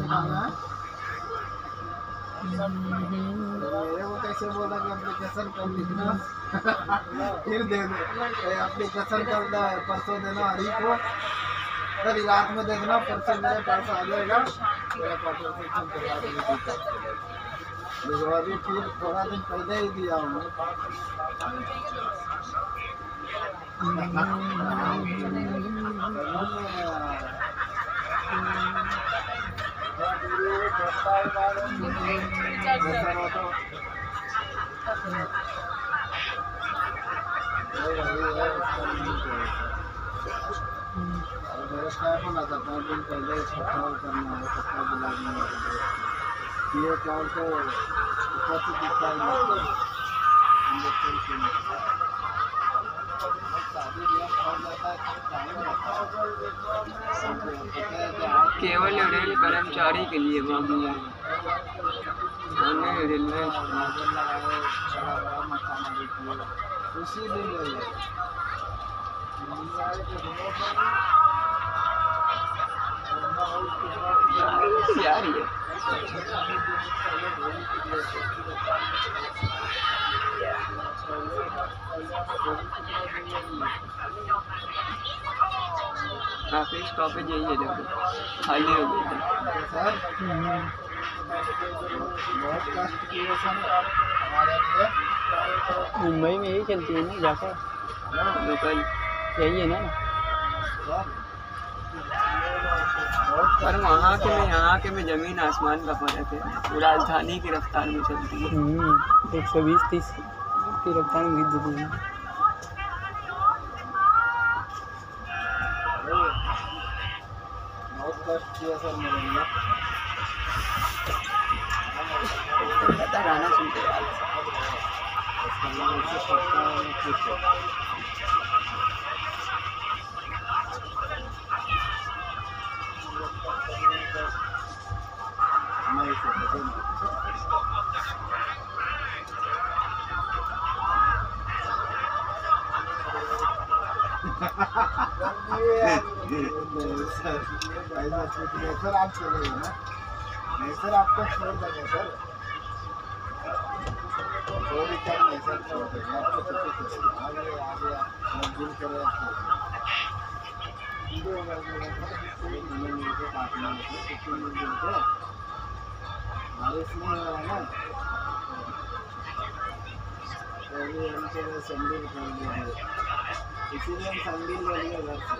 मेरे को कैसे बोला कि एप्लीकेशन कल लिखना फिर दे दो। एप्लीकेशन कल परसों देना हरी को, कल रात में देखना, परसों मेरे पास आ जाएगा। मेरा पार्सल करवा देंगे, अभी फिर थोड़ा दिन पहले ही दिया हूँ। मेरे क्या बोला था 5 दिन पहले पट्टा करना है, पट्टा दिलाना है। ये कॉल तो ऊपर से दिखता है केवल रेल कर्मचारी के लिए बाबू रेलवे उसी दिन यार ये काफी स्टॉपेज यही है, देखो खाली हो गई सर। मुंबई में यही चलती है ना जाकर, लोकल यही है ना। पर वहाँ के में यहाँ के में ज़मीन आसमान का फर्क है। राजधानी की रफ्तार में चलती है 120-130 की रफ्तार में खींच देती है। बहुत कष्ट किया सर मेरे लिए। गाना सुनते सर आप चलेंगे ना? नहीं सर, आपको छोड़ देंगे सर, कोई दिक्कत नहीं सर, छोड़ देंगे आपको। आगे आगे मजबूर करें बारिश नहीं हो रहा है ना, संडे कर दिया, इसीलिए हम संडे ले लिया घर से।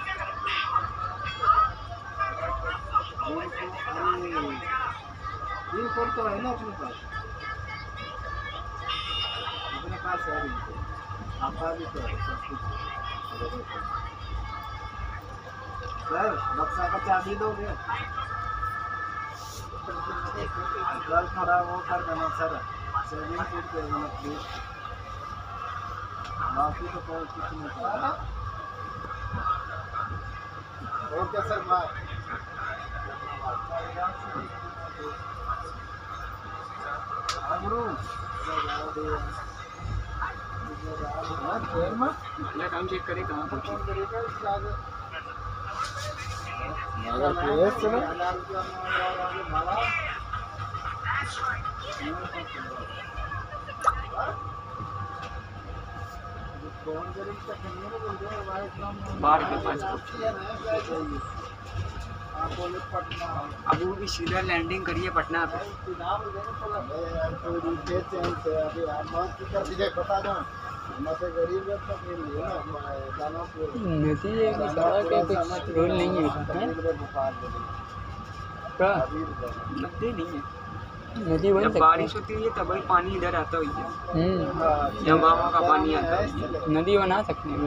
फोन तो है ना अपने पास है, आपका भी तो है सब कुछ। सर बक्सा का चाबी दोगे? कल थोड़ा वो कर देना सर, सेविंग फूड कर देना प्लीज, बाकी तो कोई कुछ नहीं करना। Okay sir, bye. काम चेक करे कहाँ पर बाहर के 5 अब वो भी सीधा लैंडिंग करिए पटना पे। नदी है कि सड़क है, कुछ रोल नहीं है क्या? नदी नहीं है, नदी जब बारिश होती है तब ही पानी इधर आता हुई है, जमाव का पानी आता है, नदी बना सकते हैं।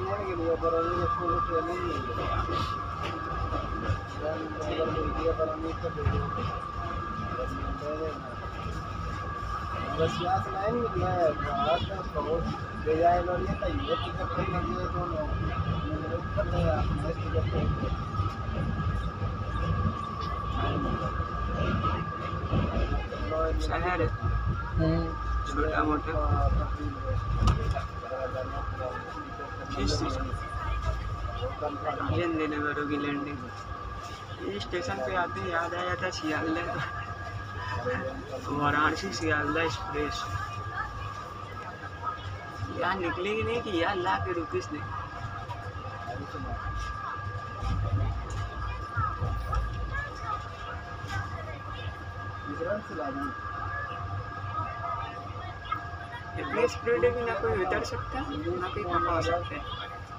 शहर छोटा मोटा नगरों की लैंडिंग ये स्टेशन पे आते ही याद आ जाता सियालदह वाराणसी सियालदह एक्सप्रेस। यार निकलेगी नहीं कि यार ला के रुपीस दे। इतनी स्पीड है कि ना कोई उतर सकता ना कोई पकड़ सकता है।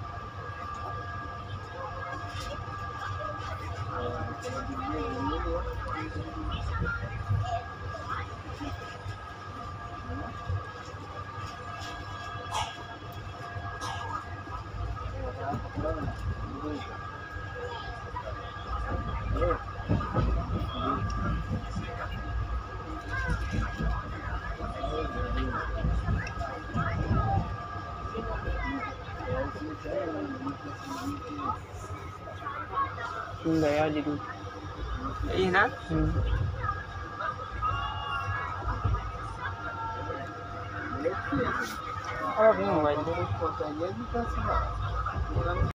गया जी यही ना। और अपने मोबाइल